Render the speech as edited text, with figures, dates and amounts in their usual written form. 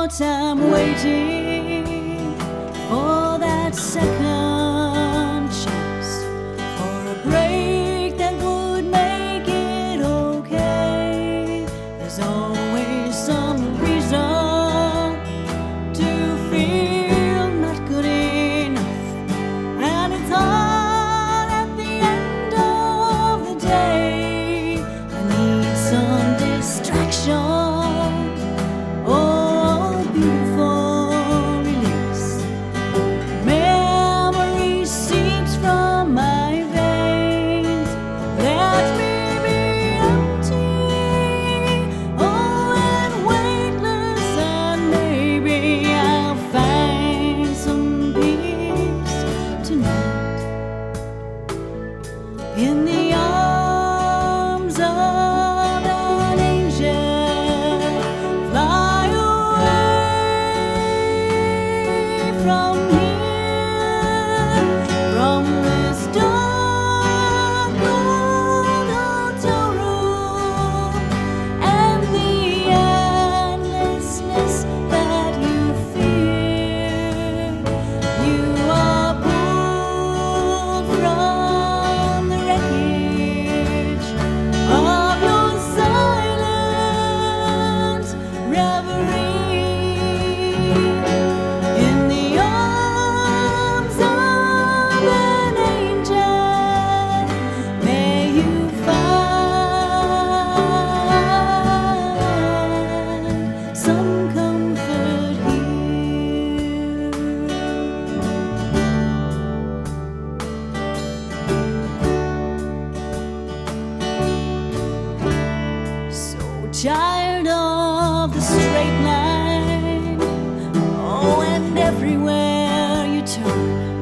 out, I'm waiting for that second chance, for a break that would make it okay. There's always some reason to feel not good enough, and it's hard at the end of the day. I need some distraction. In the arms of an angel, fly away from here, from this dark old hotel room, and the endlessness that you fear. You are pulled from of your silent reverie, in the arms of an angel. May you find some comfort here. Tired of the straight line, oh, and everywhere you turn